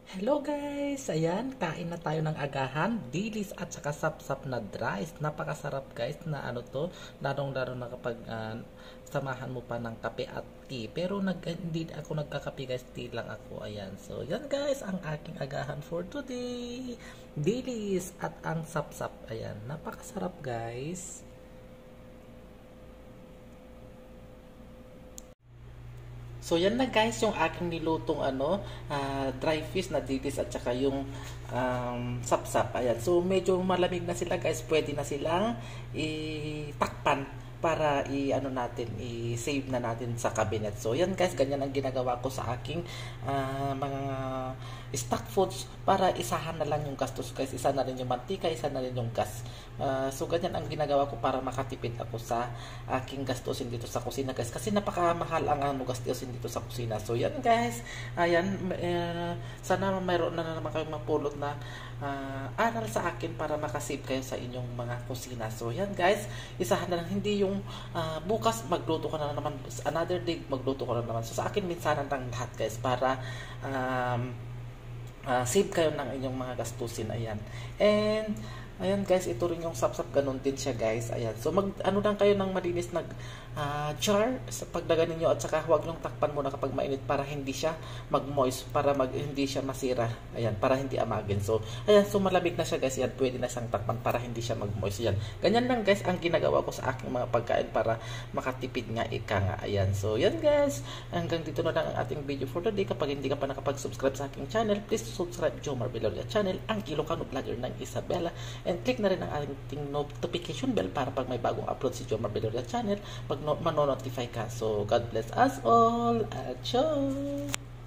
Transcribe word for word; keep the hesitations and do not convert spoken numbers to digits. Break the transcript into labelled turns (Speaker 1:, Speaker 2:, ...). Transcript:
Speaker 1: Hello guys! Ayan, kain na tayo ng agahan, dilis at saka sapsap na rice. Napakasarap guys na ano to, lalong-lalo na kapag uh, samahan mo pa ng kape at tea. Pero nag, hindi ako nagkakape guys, tea lang ako. Ayan, so yan guys ang aking agahan for today. Dilis at ang sapsap. Ayan, napakasarap guys. So yan na guys yung aking nilutong ano, ah, dry fish na dilis at saka yung um, sapsap. Ayan. So medyo malamig na sila guys. Pwede na silang itakpan para i-ano natin, i-save na natin sa cabinet. So yan guys, ganyan ang ginagawa ko sa aking ah, mga stock foods para isahan na lang yung gastos guys. Isa na rin yung mantika, isa na rin yung gas. Ah, so ganyan ang ginagawa ko para makatipid ako sa aking gastusin dito sa kusina guys. Kasi napakamahal ang ano gastusin dito sa kusina. So yan guys, ayan, uh, sana mayroon na naman kayong mapulot na uh, aral sa akin para makasave kayo sa inyong mga kusina. So yan guys, isahan na lang, hindi yung uh, bukas magluto ka na naman, another day magluto ka na naman. So sa akin minsanan lang lahat guys para um, uh, save kayo ng inyong mga gastusin. Ayan. And ayan guys, ito rin yung sapsap, ganun din siya guys. Ayan. So mag ano lang kayo ng malinis nag uh, jar sa pagdagan niyo at saka huwag yung takpan muna kapag mainit para hindi siya mag-moist, para mag hindi siya masira. Ayan, para hindi amagin. So ayan, so malamig na siya guys. Yan, pwede na siyang takpan para hindi siya mag-moist. Yan. Ganyan lang guys ang ginagawa ko sa aking mga pagkain para makatipid nga ika nga. Ayan. So yan guys, hanggang dito na lang ang ating video for today. Kapag hindi ka pa nakapag-subscribe sa aking channel, please subscribe Jomar Villarreal channel, ang Ilocano vlogger ng Isabela. And click na rin ang ating notification bell para pag may bagong upload si Jomar Villarreal channel, pag no manonotify ka. So, God bless us all. Acho!